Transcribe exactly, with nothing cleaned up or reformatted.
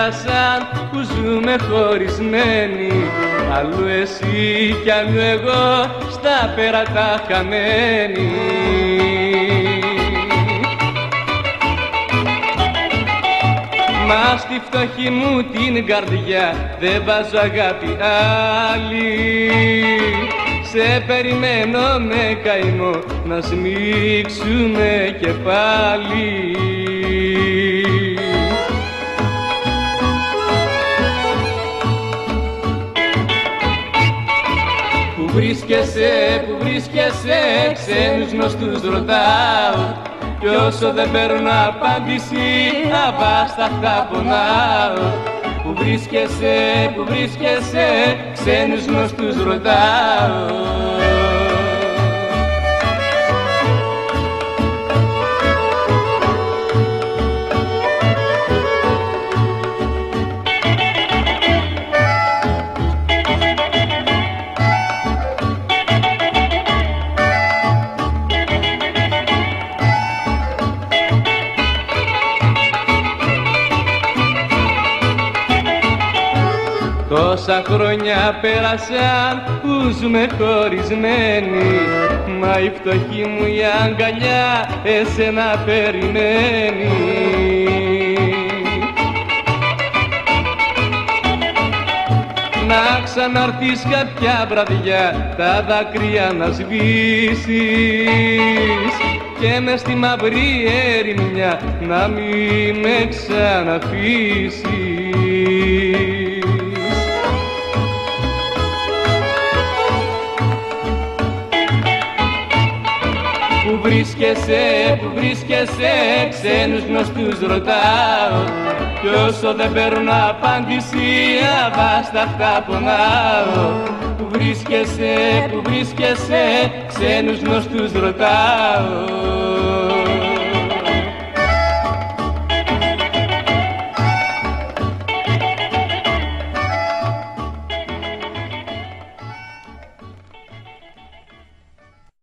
πέρασαν που ζούμε χωρισμένοι. Αλλού εσύ κι αλλού εγώ στα πέρατα χαμένοι. Μα στη φτωχή μου την καρδιά δεν βάζω αγάπη άλλη. Σε περιμένω με καημό να σμίξουμε και πάλι. Που βρίσκεσαι, που βρίσκεσαι, ξένους γνωστούς ρωτάω. Κι όσο δεν παίρνω απάντηση, αβάσταχτα πονάω. Που βρίσκεσαι, που βρίσκεσαι, ξένους γνωστούς ρωτάω. Τόσα χρόνια πέρασαν που ζούμε χωρισμένοι. Μα η φτωχή μου η αγκαλιά εσένα περιμένει. Να ξαναρθείς κάποια βραδιά τα δάκρυα να σβήσεις και μες στη μαύρη ερημιά να μην με ξαναφήσεις. Που βρίσκεσαι, που βρίσκεσαι, ξένους γνωστούς ρωτάω. Κι όσο δεν παίρνω απάντηση, αβάσταχτα πονάω. Που βρίσκεσαι, που βρίσκεσαι, ξένους γνωστούς ρωτάω.